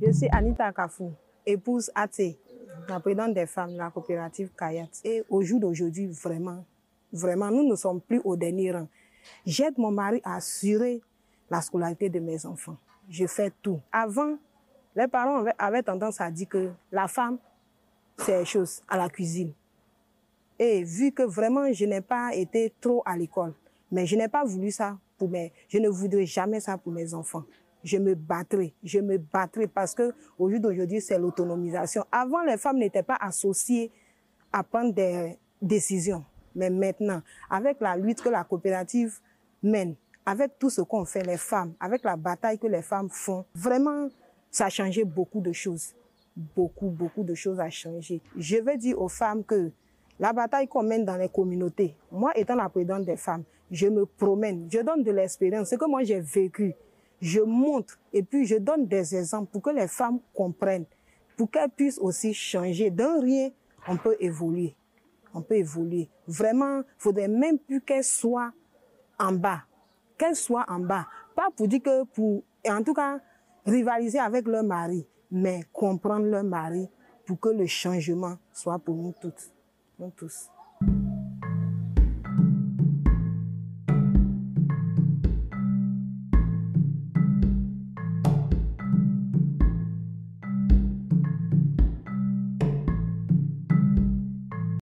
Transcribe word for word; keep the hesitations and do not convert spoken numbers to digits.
Je suis Anita Kafou, épouse Até, la présidente des femmes de la coopérative Kayat. Et au jour d'aujourd'hui, vraiment, vraiment, nous ne sommes plus au dernier rang. J'aide mon mari à assurer la scolarité de mes enfants. Je fais tout. Avant, les parents avaient, avaient tendance à dire que la femme, c'est chose à la cuisine. Et vu que vraiment, je n'ai pas été trop à l'école, mais je n'ai pas voulu ça pour mes... Je ne voudrais jamais ça pour mes enfants. Je me battrai, je me battrai parce que au jour d'aujourd'hui, c'est l'autonomisation. Avant, les femmes n'étaient pas associées à prendre des décisions. Mais maintenant, avec la lutte que la coopérative mène, avec tout ce qu'on fait, les femmes, avec la bataille que les femmes font, vraiment, ça a changé beaucoup de choses. Beaucoup, beaucoup de choses a changé. Je veux dire aux femmes que la bataille qu'on mène dans les communautés, moi étant la présidente des femmes, je me promène, je donne de l'expérience, ce que moi j'ai vécu, je montre et puis je donne des exemples pour que les femmes comprennent, pour qu'elles puissent aussi changer. D'un rien, on peut évoluer. On peut évoluer. Vraiment, il ne faudrait même plus qu'elles soient en bas. Qu'elles soient en bas. Pas pour dire que pour, en tout cas, rivaliser avec leur mari, mais comprendre leur mari pour que le changement soit pour nous toutes, nous tous.